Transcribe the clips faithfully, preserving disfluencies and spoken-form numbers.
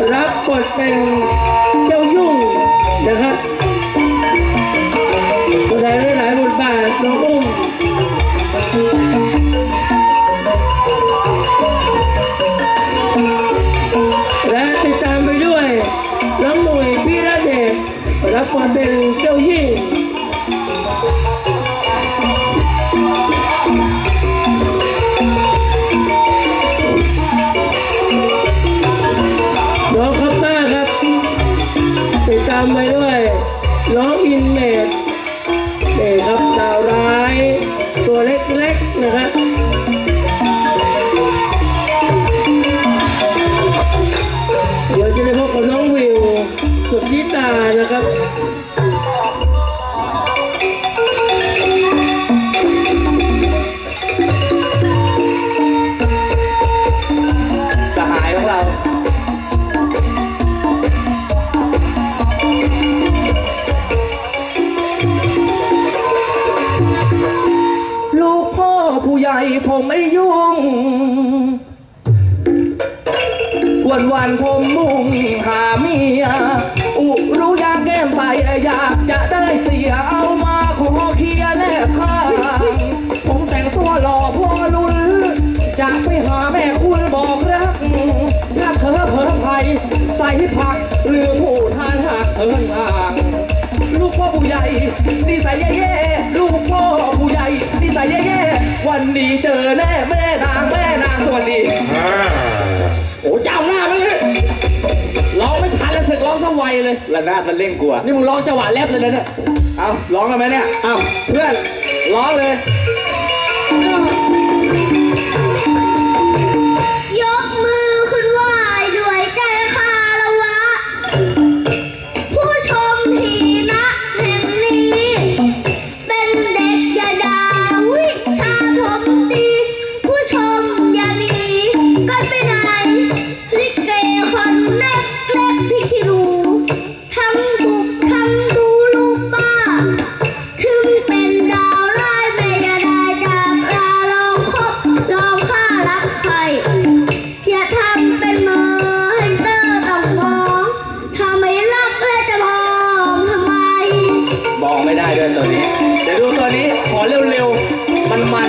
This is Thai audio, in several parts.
รับบทเป็นเจ้ายุ่งนะครับแสดงได้หลายบทบาทน้องอุ้มและติดตามไปด้วยน้องหนุ่ยพี่ระเดชรับบทเป็นเจ้ายิ่งน้องคัปเตอร์ครับติดตามไปด้วยน้องอินเมดนี่ครับดาวร้ายตัวเล็กๆนะครับเดี๋ยวจะได้พบกับน้องวิวสุดที่ตานะครับสหายของเราลูกพ่อผู้ใหญ่ผมไม่ยุ่งวันวันผมมุ่งหาเมียอุรู้ยาแก้มใสอยากจะได้เสียเอามาขอเคลียร์แลกข้างผมแต่งตัวหล่อพ่อลุ้นจะไปหาแม่คุณบอกรักถ้าเธอเผลอไผ่ใส่ผักหรือผู้ทานหักเอินห่างลูกพ่อผู้ใหญ่นิสัยแย่ๆลูกพ่อผู้ใหญ่นิสัยแย่ๆวันนี้เจอแน่แม่นางแม่นางสวัสดีโอ้เจ้าหน้ามั้งเนี่ยร้องไม่ทันแล้วสึกร้องสวัยเลยระนาดมันเร่งกลัวนี่มึงร้องจังหวะแรปเลยนะเนี่ยเอาร้องกันไหมเนี่ยอ้าวเพื่อนร้องเลยยกมือขึ้นไหวด้วยใจคารวะผู้ชมที่ณแห่งนี้เป็นเด็กอย่าด่าวิชาผมดีผู้ชมอย่าหนีกันไปไหนลิเกคนเล็กเล็กที่คิรูทั้งบุกทั้งดูลูกบ้าถึงเป็นดาวร้ายไม่อย่าได้จากลาลองคบลองฆ่ารักใครอย่าทำเป็นมือให้เตอร์ต้องมองถ้าไม่รักแล้วจะมองทำไมบอกไม่ได้ด้วยตัวนี้เดี๋ยวดูตัวนี้ขอเร็วๆมัน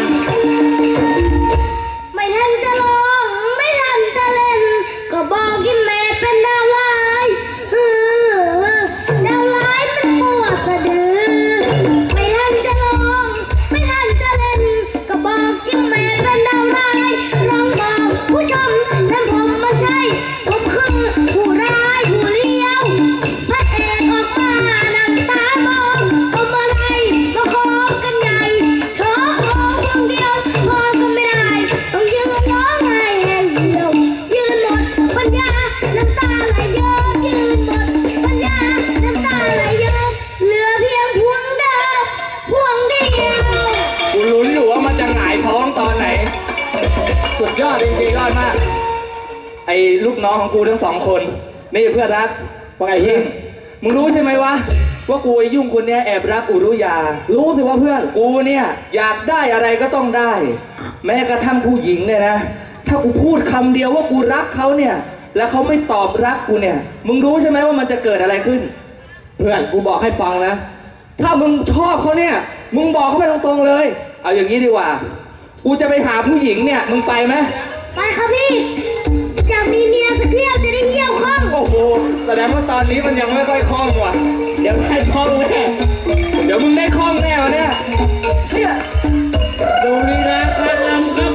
ๆไม่ทันจะลองไม่ทันจะเล่นก็บอกกินแม่เป็นดาวร้ายฮือดาวร้ายเป็นปวดสะดือไม่ทันจะลองไม่ทันจะเล่นก็บอกกินแม่เป็นดาวร้ายลองบอกผู้ชมนั่นผมไม่ใช่ผมคือผู้ร้ายผู้เลี้ยวพระเอกออกมาน้ำตาบองเอามาไล่มาขอกันใหญ่ขอขอคนเดียวพอก็ไม่ได้ต้องยืนร้องไห้ให้เดียวยืนหมดปัญญาน้ำตาไหลเยอะยืนหมดปัญญาน้ำตาไหลเยอะเหลือเพียงพวงเดียวพวงเดียวกูลุ้นอยู่ว่ามันจะหงายท้องตอนไหนสุดยอดจริงๆยอดมากไอ้ลูกน้องของกูทั้งสองคนนี่เพื่อนรักว่าไงพี่มึงรู้ใช่ไหมวะว่ากูไอ้ยุ่งคนเนี้ยแอบรักอุรุยารู้สิว่าเพื่อนกูเนี่ยอยากได้อะไรก็ต้องได้ แม้กระทั่งผู้หญิงเนี่ยนะถ้ากูพูดคำเดียวว่ากูรักเขาเนี่ยแล้วเขาไม่ตอบรักกูเนี่ยมึงรู้ใช่ไหมว่ามันจะเกิดอะไรขึ้นเพื่อนกูบอกให้ฟังนะถ้ามึงชอบเขาเนี่ยมึงบอกเขาไปตรงๆเลยเอาอย่างนี้ดีกว่ากูจะไปหาผู้หญิงเนี่ยมึงไปไหมไปครับพี่จะมีเมียสักเที่ยวจะได้เยี่ยวคล่องโอ้โหแสดงว่าตอนนี้มันยังไม่ค่อยคล่องว่ะเดี๋ยวได้คล่องแน่เดี๋ยวมึงได้คล่องแน่วะเนี่ยเชี่ยดูลีลาการลำครับ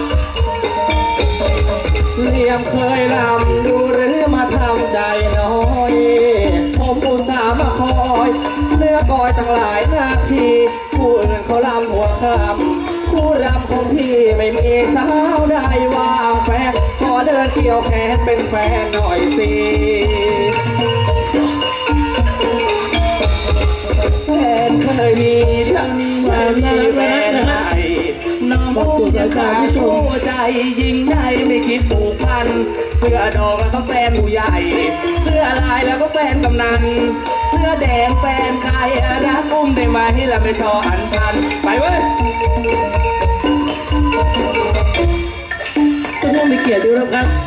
เรียมเคยลำดูหรือมาทำใจน้อยผมอุตส่าห์มาคอยเนื้อกอยตั้งหลายนาทีผู้อื่นเขาลำหัวคำผู้รำของพี่ไม่มีสาวใดว่างแฟนขอเดินเกี่ยวแขนเป็นแฟนหน่อยสิแฟนเคยมีฉันมีฉันมีแฟนไหนน้องผู้ยังขาดสู้ใจยิ่งใหญ่ไม่คิดผูกพันเสื้อดอกแล้วก็แฟนผู้ใหญ่เสื้อลายแล้วก็แฟนกำนันเสื้อแดงแฟนใครรักอุ้มได้ไหมแล้วไปชออันชันไปเว้ยก็ต้องมีเกียรติด้วยนะครับ